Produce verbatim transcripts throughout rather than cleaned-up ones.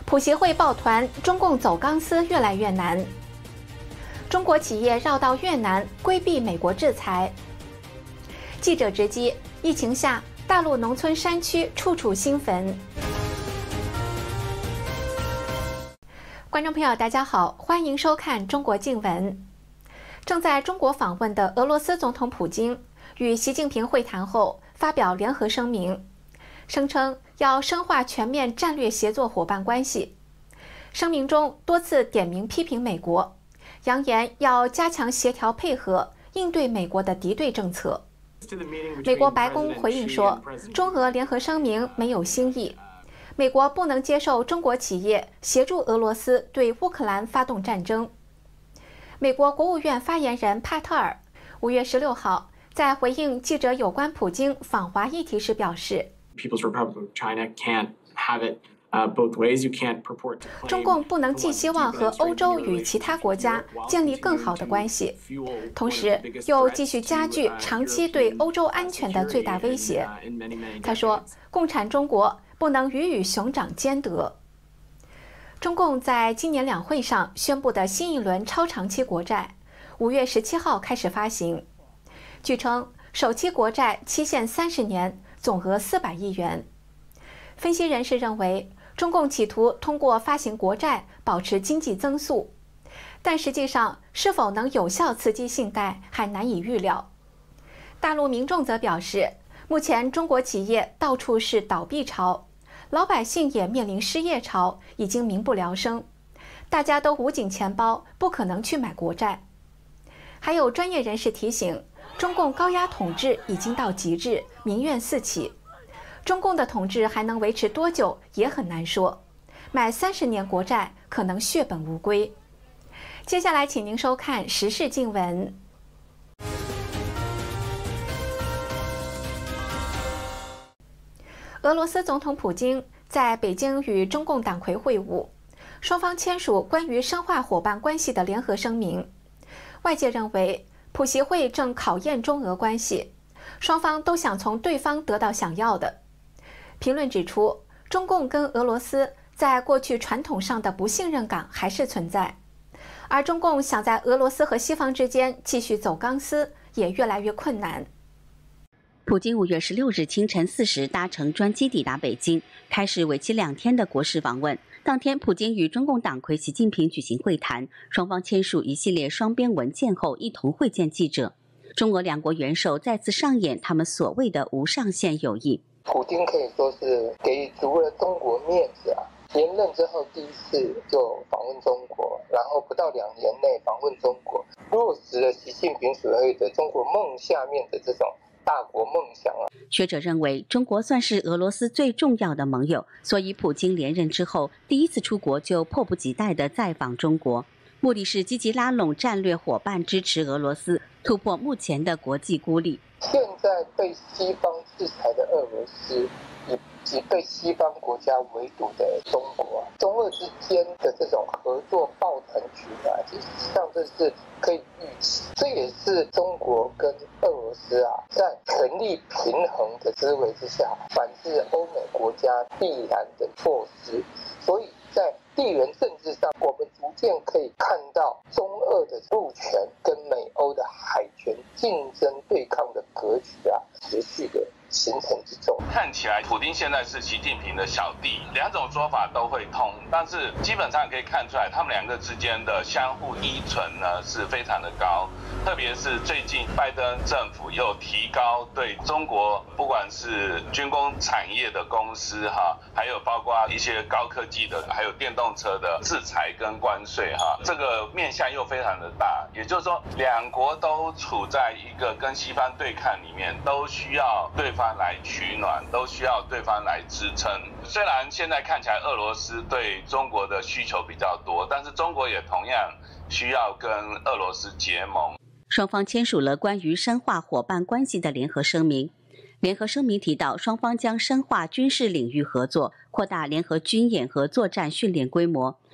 普协会抱团，中共走钢丝越来越难。中国企业绕道越南规避美国制裁。记者直击，疫情下大陆农村山区处处新坟。观众朋友，大家好，欢迎收看中国镜闻。正在中国访问的俄罗斯总统普京与习近平会谈后，发表联合声明，声称要深化全面战略协作伙伴关系。声明中多次点名批评美国，扬言要加强协调配合，应对美国的敌对政策。美国白宫回应说，中俄联合声明没有新意，美国不能接受中国企业协助俄罗斯对乌克兰发动战争。美国国务院发言人帕特尔五月十六号在回应记者有关普京访华议题时表示，中共不能寄希望和欧洲与其他国家建立更好的关系，同时又继续加剧长期对欧洲安全的最大威胁。他说，共产中国不能鱼与熊掌兼得。中共在今年两会上宣布的新一轮超长期国债，五月十七号开始发行。据称，首期国债期限三十年，总额四百亿元。分析人士认为，中共企图通过发行国债保持经济增速，但实际上是否能有效刺激信贷还难以预料。大陆民众则表示，目前中国企业到处是倒闭潮，老百姓也面临失业潮，已经民不聊生，大家都捂紧钱包，不可能去买国债。还有专业人士提醒，中共高压统治已经到极致，民怨四起。中共的统治还能维持多久也很难说，买三十年国债可能血本无归。接下来请您收看时事镜闻。俄罗斯总统普京在北京与中共党魁会晤，双方签署关于深化伙伴关系的联合声明。外界认为，普协会正考验中俄关系，双方都想从对方得到想要的。评论指出，中共跟俄罗斯在过去传统上的不信任感还是存在，而中共想在俄罗斯和西方之间继续走钢丝，也越来越困难。 普京五月十六日清晨四时搭乘专机抵达北京，开始为期两天的国事访问。当天，普京与中共党魁习近平举行会谈，双方签署一系列双边文件后，一同会见记者。中俄两国元首再次上演他们所谓的无上限友谊。 普京可以说是给足了中国面子啊！连任之后第一次就访问中国，然后不到两年内访问中国，落实了习近平所谓的中国梦下面的这种大国梦想啊！ 学者认为，中国算是俄罗斯最重要的盟友，所以普京连任之后第一次出国就迫不及待地再访中国，目的是积极拉拢战略伙伴，支持俄罗斯突破目前的国际孤立。 现在被西方制裁的俄罗斯，以及被西方国家围堵的中国，中俄之间的这种合作抱团取暖，实际上这是可以预期。这也是中国跟俄罗斯啊，在权力平衡的思维之下，反制欧美国家必然的措施。所以在地缘政治上，我们逐渐可以看到中俄的陆权跟美欧的海权竞争对抗的格局啊，持续的形成之中。 看起来普丁现在是习近平的小弟，两种说法都会通，但是基本上可以看出来，他们两个之间的相互依存呢是非常的高。特别是最近拜登政府又提高对中国不管是军工产业的公司哈，还有包括一些高科技的，还有电动车的制裁跟关税哈，这个面向又非常的大。也就是说，两国都处在一个跟西方对抗里面，都需要对方来取暖，都需要对方来支撑。虽然现在看起来俄罗斯对中国的需求比较多，但是中国也同样需要跟俄罗斯结盟。 双方签署了关于深化伙伴关系的联合声明。联合声明提到，双方将深化军事领域合作，扩大联合军演和作战训练规模，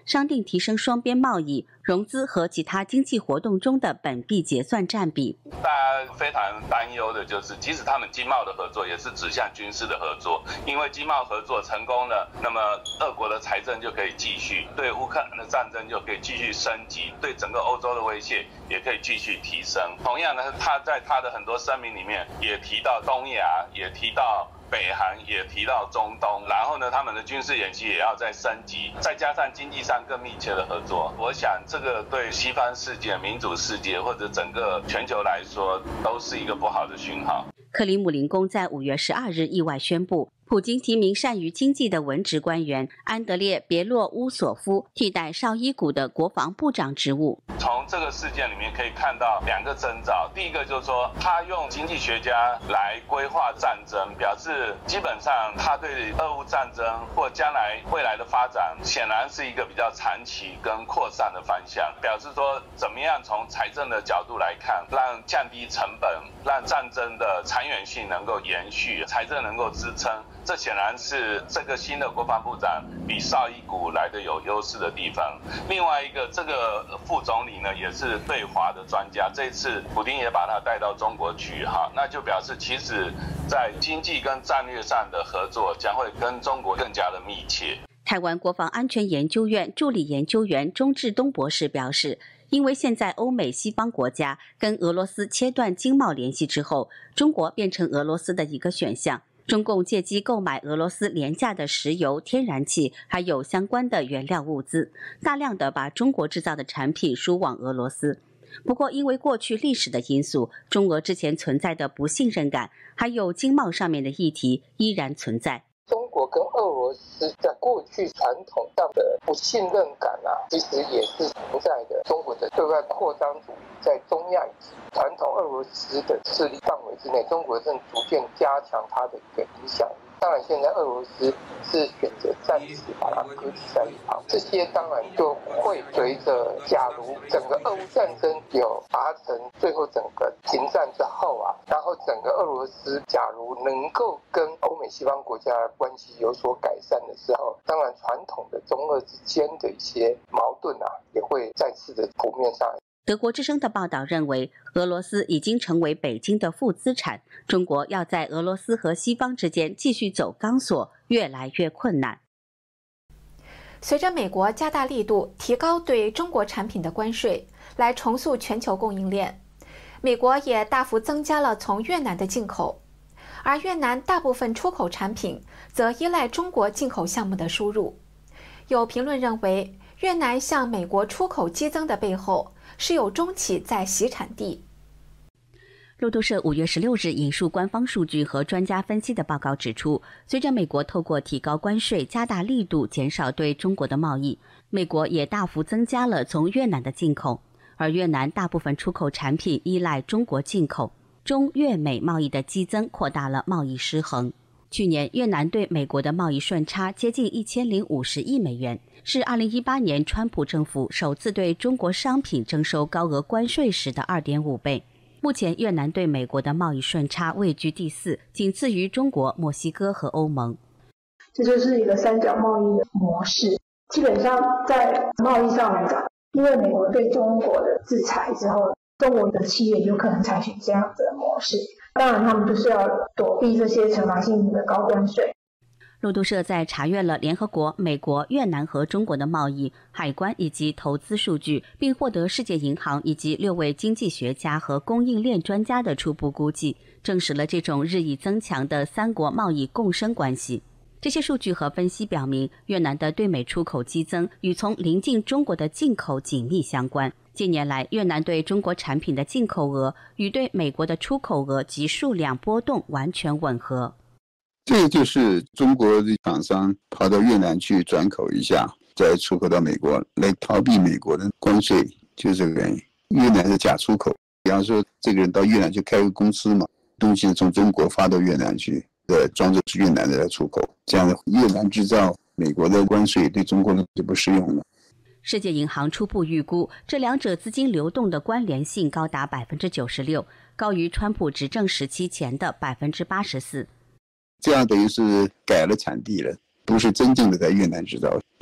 商定提升双边贸易、融资和其他经济活动中的本币结算占比。 大家非常担忧的就是，即使他们经贸的合作也是指向军事的合作，因为经贸合作成功了，那么俄国的财政就可以继续，对乌克兰的战争就可以继续升级，对整个欧洲的威胁也可以继续提升。同样呢，他在他的很多声明里面也提到东亚，也提到北韩，也提到中东，然后呢，他们的军事演习也要再升级，再加上经济上更密切的合作。我想，这个对西方世界、民主世界或者整个全球来说，都是一个不好的讯号。 克里姆林宫在五月十二日意外宣布，普京提名善于经济的文职官员安德烈·别洛乌索夫替代绍伊古的国防部长职务。 从这个事件里面可以看到两个征兆，第一个就是说，他用经济学家来规划战争，表示基本上他对俄乌战争或将来未来的发展，显然是一个比较长期跟扩散的方向，表示说怎么样从财政的角度来看，让降低成本，让战争的长远性能够延续，财政能够支撑。这显然是这个新的国防部长比绍伊古来的有优势的地方。另外一个，这个副总理呢也是对华的专家，这次普丁也把他带到中国去，哈，那就表示其实在经济跟战略上的合作将会跟中国更加的密切。 台湾国防安全研究院助理研究员钟志东博士表示，因为现在欧美西方国家跟俄罗斯切断经贸联系之后，中国变成俄罗斯的一个选项。中共借机购买俄罗斯廉价的石油、天然气，还有相关的原料物资，大量的把中国制造的产品输往俄罗斯。不过，因为过去历史的因素，中俄之前存在的不信任感，还有经贸上面的议题依然存在。 中国跟俄罗斯在过去传统上的不信任感啊，其实也是存在的。中国的对外扩张主义在中亚以及传统俄罗斯的势力范围之内，中国正逐渐加强它的一个影响力。当然，现在俄罗斯是选择暂时把它搁置在一旁，这些当然就会随着假如整个俄乌战争有达成最后整个停战之后啊，然后整个俄罗斯假如能够跟欧美西方国家的关系有所改善的时候，当然传统的中俄之间的一些矛盾啊，也会再次的浮面上来。 德国之声的报道认为，俄罗斯已经成为北京的负资产，中国要在俄罗斯和西方之间继续走钢索，越来越困难。 随着美国加大力度提高对中国产品的关税，来重塑全球供应链，美国也大幅增加了从越南的进口，而越南大部分出口产品则依赖中国进口项目的输入。有评论认为，越南向美国出口激增的背后，是有中企在洗产地。 路透社五月十六日引述官方数据和专家分析的报告指出，随着美国透过提高关税、加大力度减少对中国的贸易，美国也大幅增加了从越南的进口，而越南大部分出口产品依赖中国进口，中越美贸易的激增扩大了贸易失衡。去年越南对美国的贸易顺差接近一千零五十亿美元，是二零一八年川普政府首次对中国商品征收高额关税时的 二点五倍。目前越南对美国的贸易顺差位居第四，仅次于中国、墨西哥和欧盟。 这就是一个三角贸易的模式。基本上在贸易上来讲，因为美国对中国的制裁之后，中国的企业有可能采取这样子的模式。当然，他们就是要躲避这些惩罚性的高关税。 路透社在查阅了联合国、美国、越南和中国的贸易、海关以及投资数据，并获得世界银行以及六位经济学家和供应链专家的初步估计，证实了这种日益增强的三国贸易共生关系。这些数据和分析表明，越南的对美出口激增与从邻近中国的进口紧密相关。近年来，越南对中国产品的进口额与对美国的出口额及数量波动完全吻合。 这个就是中国的厂商跑到越南去转口一下，再出口到美国，来逃避美国的关税，就是这个原因。越南是假出口，比方说这个人到越南去开个公司嘛，东西从中国发到越南去，呃，装着是越南的来出口，这样的越南制造，美国的关税对中国的就不适用了。 世界银行初步预估，这两者资金流动的关联性高达 百分之九十六， 高于川普执政时期前的 百分之八十四。 这样等于是改了产地了，不是真正的在越南制造，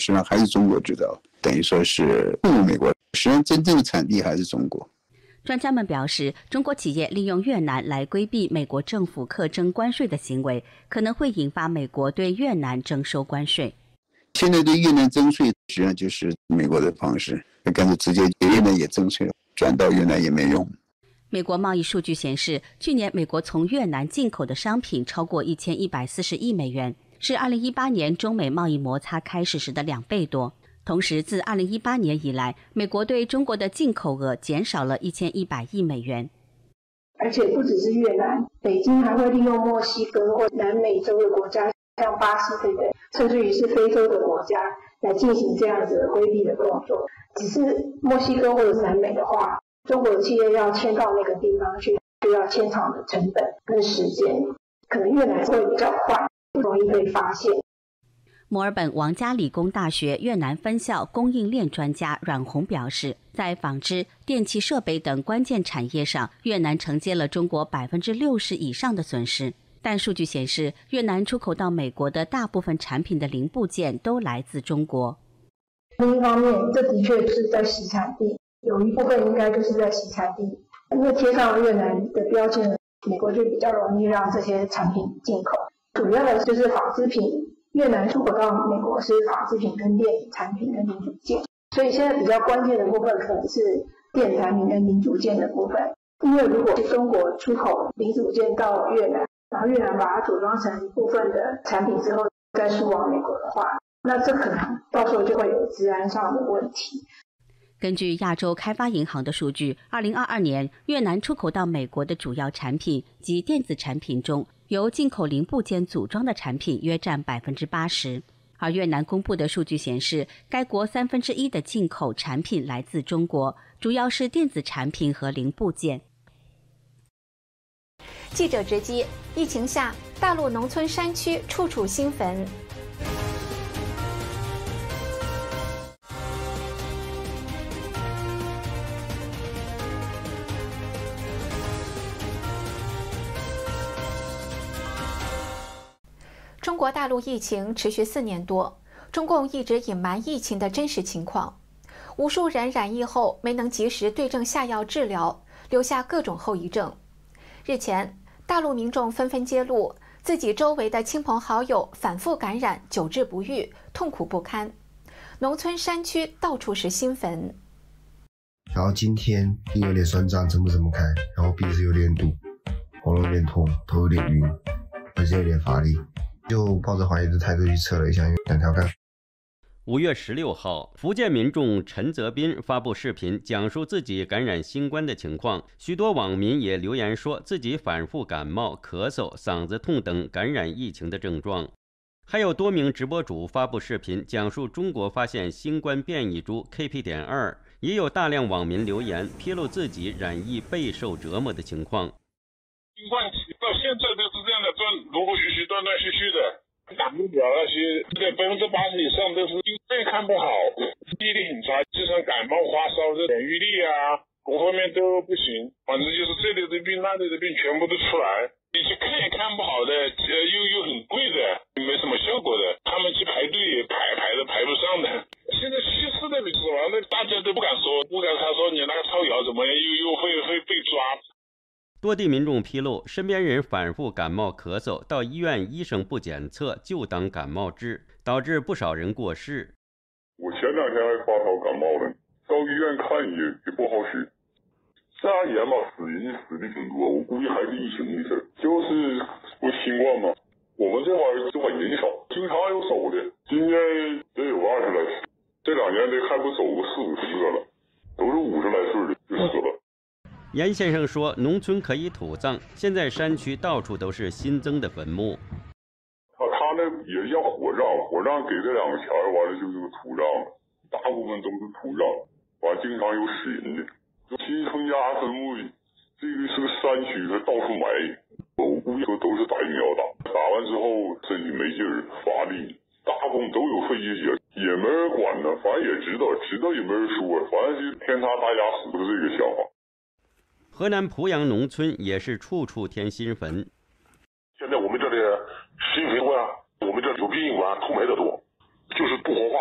实际上还是中国制造，等于说是不如美国。实际上真正的产地还是中国。 专家们表示，中国企业利用越南来规避美国政府课征关税的行为，可能会引发美国对越南征收关税。 现在对越南征税，实际上就是美国的方式，干脆直接越南也征税了，转到越南也没用。 美国贸易数据显示，去年美国从越南进口的商品超过一千一百四十亿美元，是二零一八年中美贸易摩擦开始时的两倍多。同时，自二零一八年以来，美国对中国的进口额减少了一千一百亿美元。 而且不只是越南，北京还会利用墨西哥或南美洲的国家，像巴西等等，甚至于是非洲的国家，来进行这样子的规避的动作。只是墨西哥或者是南美的话，中国的企业要迁到那个地方去，需要迁厂的成本跟时间，可能越南会比较快，不容易被发现。 墨尔本王家理工大学越南分校供应链专家阮红表示，在纺织、电气设备等关键产业上，越南承接了中国百分之六十以上的损失。但数据显示，越南出口到美国的大部分产品的零部件都来自中国。 另一方面，这的确是在洗产地，有一部分应该就是在洗产地，因为贴上越南的标签，美国就比较容易让这些产品进口。主要的就是纺织品。越南出口到美国是纺织品跟电子产品跟零组件，所以现在比较关键的部分可能是电子产品跟零组件的部分。因为如果是中国出口零组件到越南，然后越南把它组装成部分的产品之后再输往美国的话，那这可能到时候就会有治安上的问题。 根据亚洲开发银行的数据，二零二二年越南出口到美国的主要产品及电子产品中，由进口零部件组装的产品约占百分之八十。而越南公布的数据显示，该国三分之一的进口产品来自中国，主要是电子产品和零部件。 记者直击：疫情下，大陆农村山区处处新坟。中国大陆疫情持续四年多，中共一直隐瞒疫情的真实情况，无数人染疫后没能及时对症下药治疗，留下各种后遗症。日前，大陆民众纷纷揭露自己周围的亲朋好友反复感染，久治不愈，痛苦不堪。农村山区到处是新坟。 然后今天有点酸胀，睁不怎么开，然后鼻子有点堵，喉咙有点痛，头有点晕，浑身有点乏力。就抱着怀疑的态度去测了一下，有两条杠。 五月十六号，福建民众陈泽斌发布视频，讲述自己感染新冠的情况。许多网民也留言说自己反复感冒、咳嗽、嗓子痛等感染疫情的症状。还有多名直播主发布视频，讲述中国发现新冠变异株 K P 点二，也有大量网民留言披露自己染疫备受折磨的情况。 新冠到现在都是这样的，断陆陆续续、断断续续的，打不了那些，这百分之八十以上都是肺看不好，记忆力很差，就像感冒、发烧，这免疫力啊，各方面都不行。反正就是这里的病、那里的病全部都出来，你去看也看不好的，呃，又又很贵的，没什么效果的，他们去排队也排排都排不上的。现在去世的、死亡的，大家都不敢说，不敢他说你那个超谣怎么样，又又会会被抓。 多地民众披露，身边人反复感冒咳嗽，到医院医生不检测就当感冒治，导致不少人过世。 我前两天还发烧感冒了，到医院看也也不好使。这样炎嘛，死人死的挺多，我估计还是疫情的事儿，就是不新冠嘛。我们这玩意儿这玩人少，经常有走的，今年得有二十来岁，这两年得还不走个四五十个了，都是五十来岁的就死了。 严先生说，农村可以土葬，现在山区到处都是新增的坟墓。 他他那也叫火葬，火葬给这两个钱，完了就是个土葬，大部分都是土葬，完经常有死人的。新村家坟墓，这个是个山区，它到处埋，我估计都是打疫苗打，打完之后身体没劲儿、乏力，大部分都有肺结节，也没人管呢，反正也知道，知道也没人说，反正是天塌大家死的这个想法。 河南濮阳农村也是处处添新坟。 现在我们这里新坟啊，我们这有殡仪馆土埋的多，就是不火化，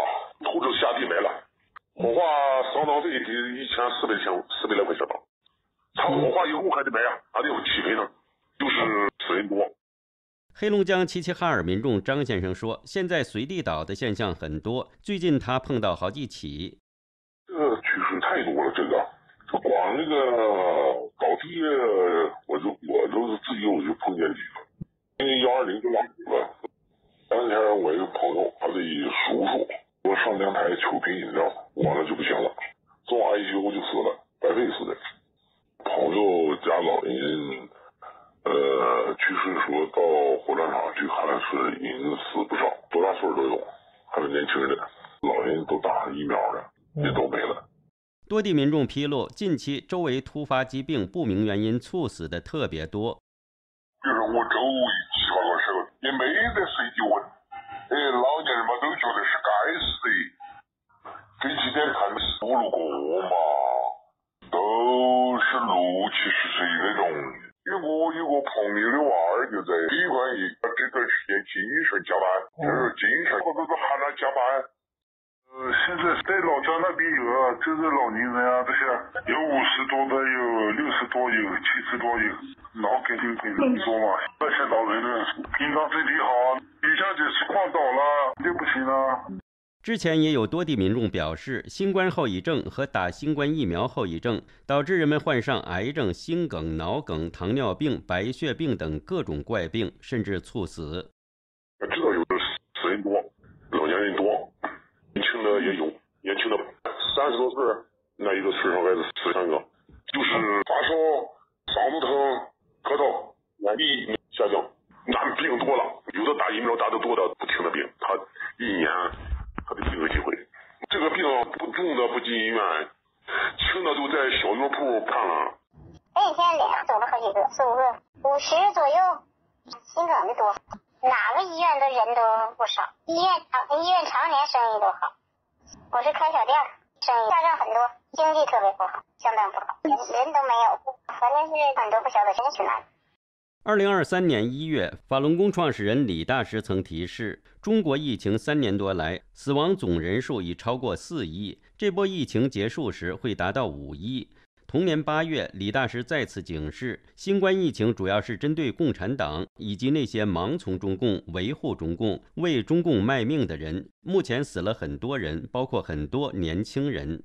土质下地没了，火化丧葬费得一千四百千四百来块钱吧。他火化以后还得买啊，还得有起赔呢，就是死人多。 黑龙江齐齐哈尔民众张先生说，现在随地倒的现象很多，最近他碰到好几起。 这个趋势太多了，这个就光那个倒地，我就我都是自己我就碰见几个，因为幺二零就拉走了。当天我一个朋友，他的叔叔，我上阳台求瓶饮料，完了就不行了，做 I C U 就死了，白费死的。朋友家老人，呃，去世说到火葬场去看是人死不少，多大岁数都有，还有年轻人，老人都打疫苗了，也都没了。 多地民众披露，近期周围突发疾病不明原因猝死的特别多。 就是我周围七八个时候也没得随地问，哎，老年人嘛都觉得是该死的，这几天看四五路过嘛，都是路其实是那种，因为我有个朋友的娃儿就在医院一这段时间经常加班，就是经常或者是喊他加班。呃，现在在老家那边有啊，就是老年人啊，这些有五十多的，有六十多，有七十多，有脑肯定很多嘛。那些老人呢，平常身体好，一下子情况倒了就不行了。 之前也有多地民众表示，新冠后遗症和打新冠疫苗后遗症导致人们患上癌症、心梗、脑梗、糖尿病、白血病等各种怪病，甚至猝死。 知道有的死人多，老年人多。年轻的也有，年轻的三十多岁，那一个村上孩子死三个，就是发烧、嗓子疼、咳嗽、眼力下降，那病多了，有的打疫苗打得多的不停的病，他一年他得病个几回。这个病不重的不进医院，轻的都在小药铺看了。 那天脸上走了好几个，四五个，五十左右，心梗的多。哪个医院的人都不少，医院常医院常年生意都好。我是开小店，生意下降很多，经济特别不好，相当不好，人都没有，反正是很多不晓得谁去哪。 二零二三年一月，法轮功创始人李大师曾提示，中国疫情三年多来，死亡总人数已超过四亿，这波疫情结束时会达到五亿。同年八月，李大师再次警示，新冠疫情主要是针对共产党以及那些盲从中共、维护中共、为中共卖命的人。目前死了很多人，包括很多年轻人。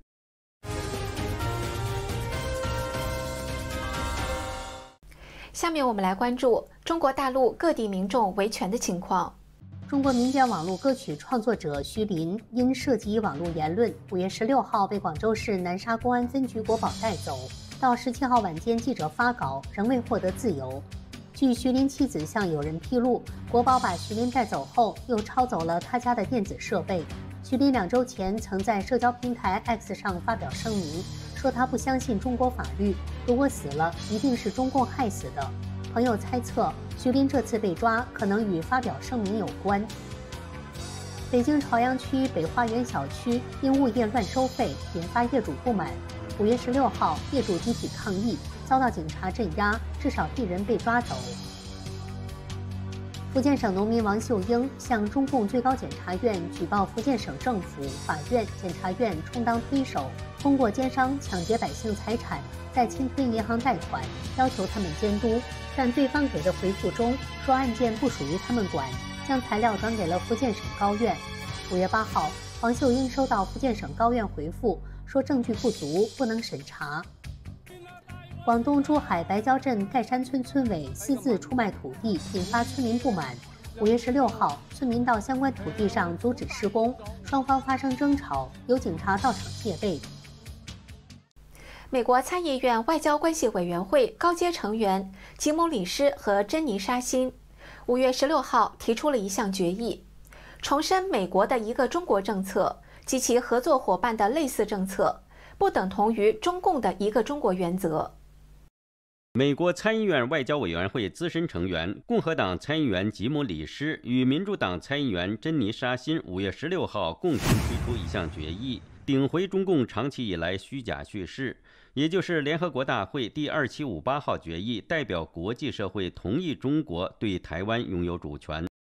下面我们来关注中国大陆各地民众维权的情况。 中国民间网络歌曲创作者徐林因涉及网络言论，五月十六号被广州市南沙公安分局国保带走。到十七号晚间，记者发稿仍未获得自由。据徐林妻子向友人披露，国保把徐林带走后，又抄走了他家的电子设备。徐林两周前曾在社交平台 X 上发表声明，说他不相信中国法律，如果死了，一定是中共害死的。朋友猜测，徐林这次被抓可能与发表声明有关。北京朝阳区北花园小区因物业乱收费，引发业主不满。五月十六号，业主集体抗议，遭到警察镇压，至少一人被抓走。福建省农民王秀英向中共最高检察院举报福建省政府、法院、检察院充当推手，通过奸商抢劫百姓财产，再侵吞银行贷款，要求他们监督。但对方给的回复中说案件不属于他们管，将材料转给了福建省高院。五月八号，王秀英收到福建省高院回复，说证据不足，不能审查。广东珠海白蕉镇盖山村村委私自出卖土地，引发村民不满。五月十六号，村民到相关土地上阻止施工，双方发生争吵，有警察到场戒备。 美国参议院外交关系委员会高阶成员吉姆·里施和珍妮·沙欣五月十六号提出了一项决议，重申美国的一个中国政策及其合作伙伴的类似政策不等同于中共的一个中国原则。 美国参议院外交委员会资深成员、共和党参议员吉姆·里施与民主党参议员珍妮·沙欣五月十六号共同推出一项决议，顶回中共长期以来虚假叙事，也就是联合国大会第二七五八号决议代表国际社会同意中国对台湾拥有主权。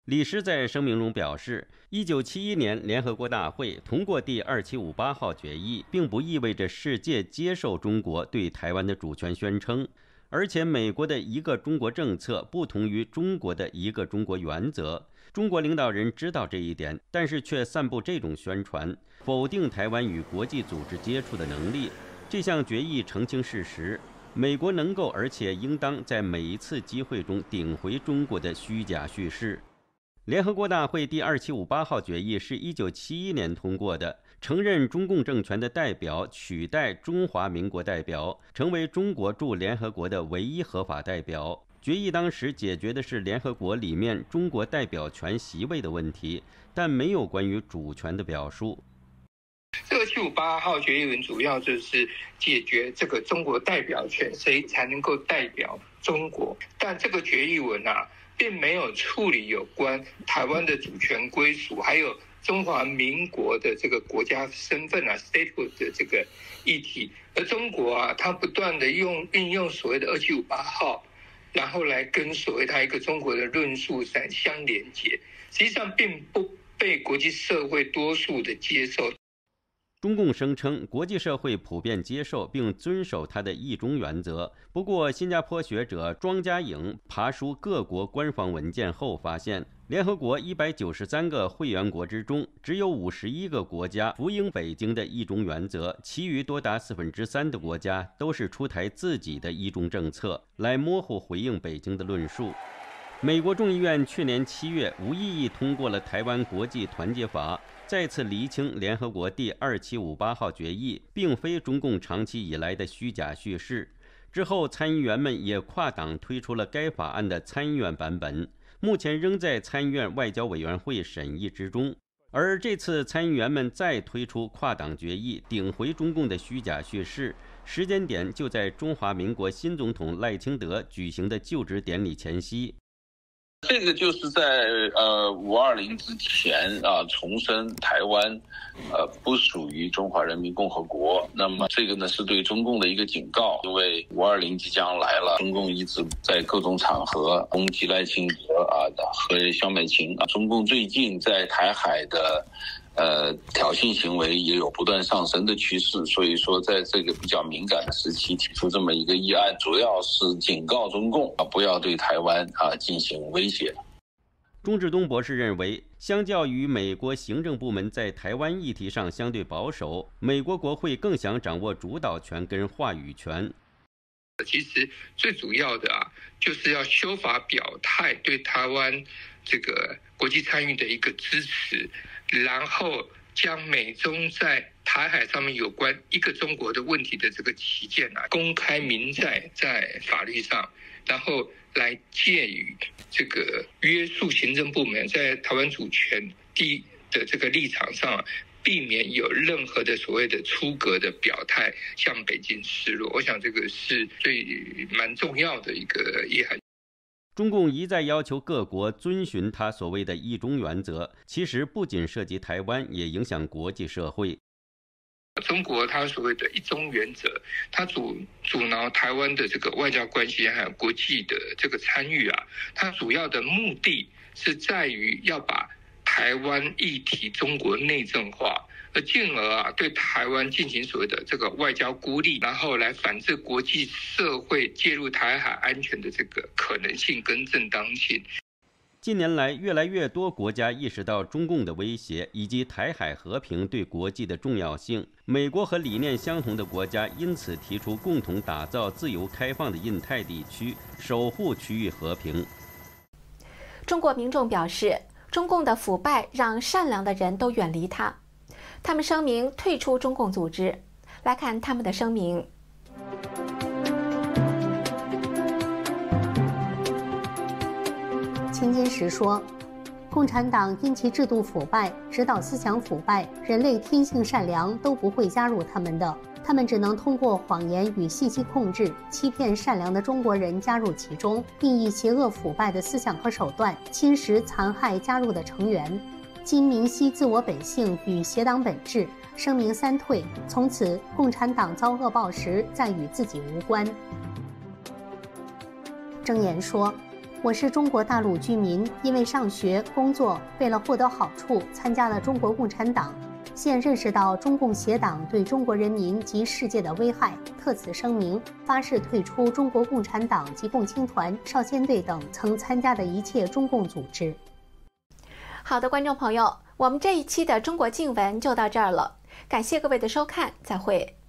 李石在声明中表示，一九七一年联合国大会通过第二七五八号决议，并不意味着世界接受中国对台湾的主权宣称，而且美国的一个中国政策不同于中国的一个中国原则。中国领导人知道这一点，但是却散布这种宣传，否定台湾与国际组织接触的能力。这项决议澄清事实，美国能够而且应当在每一次机会中顶回中国的虚假叙事。联合国大会第二七五八号决议是一九七一年通过的，承认中共政权的代表取代中华民国代表，成为中国驻联合国的唯一合法代表。决议当时解决的是联合国里面中国代表权席位的问题，但没有关于主权的表述。 这个七五八号决议文主要就是解决这个中国代表权，谁才能够代表中国。但这个决议文啊，并没有处理有关台湾的主权归属，还有中华民国的这个国家身份啊 statehood 的这个议题。而中国啊，它不断的用运用所谓的二七五八号，然后来跟所谓它一个中国的论述相相连结，实际上并不被国际社会多数的接受。 中共声称国际社会普遍接受并遵守它的一中原则。不过，新加坡学者庄家颖爬梳各国官方文件后发现，联合国一百九十三个会员国之中，只有五十一个国家服膺北京的一中原则，其余多达四分之三的国家都是出台自己的一中政策，来模糊回应北京的论述。美国众议院去年七月无异议通过了《台湾国际团结法》，再次厘清联合国第二七五八号决议并非中共长期以来的虚假叙事。之后，参议员们也跨党推出了该法案的参议院版本，目前仍在参议院外交委员会审议之中。而这次参议员们再推出跨党决议，顶回中共的虚假叙事，时间点就在中华民国新总统赖清德举行的就职典礼前夕。 这个就是在呃五二零之前啊，重申台湾呃不属于中华人民共和国。那么这个呢是对中共的一个警告，因为五二零即将来了，中共一直在各种场合攻击赖清德啊和萧美琴啊，中共最近在台海的呃，挑衅行为也有不断上升的趋势，所以说在这个比较敏感的时期提出这么一个议案，主要是警告中共啊，不要对台湾啊进行威胁。 钟志东博士认为，相较于美国行政部门在台湾议题上相对保守，美国国会更想掌握主导权跟话语权。 其实最主要的啊，就是要修法表态对台湾这个国际参与的一个支持，然后将美中在台海上面有关一个中国的问题的这个旗舰啊，公开明载在法律上，然后来借予这个约束行政部门在台湾主权地的这个立场上，避免有任何的所谓的出格的表态向北京示弱。我想这个是最蛮重要的一个议案。 中共一再要求各国遵循他所谓的一中原则，其实不仅涉及台湾，也影响国际社会。 中国它所谓的一中原则，它阻阻挠台湾的这个外交关系还有国际的这个参与啊，它主要的目的是在于要把台湾议题中国内政化，而进而啊对台湾进行所谓的这个外交孤立，然后来反制国际社会介入台海安全的这个可能性跟正当性。 近年来，越来越多国家意识到中共的威胁以及台海和平对国际的重要性。美国和理念相同的国家因此提出共同打造自由开放的印太地区，守护区域和平。 中国民众表示，中共的腐败让善良的人都远离他，他们声明退出中共组织。来看他们的声明。 青金石说，共产党因其制度腐败、指导思想腐败、人类天性善良都不会加入他们的，他们只能通过谎言与信息控制，欺骗善良的中国人加入其中，并以邪恶腐败的思想和手段侵蚀残害加入的成员。今明晰自我本性与邪党本质，声明三退，从此共产党遭恶报时再与自己无关。睁言说， 我是中国大陆居民，因为上学、工作，为了获得好处，参加了中国共产党。现认识到中共邪党对中国人民及世界的危害，特此声明，发誓退出中国共产党及共青团、少先队等曾参加的一切中共组织。 好的，观众朋友，我们这一期的中国静闻就到这儿了，感谢各位的收看，再会。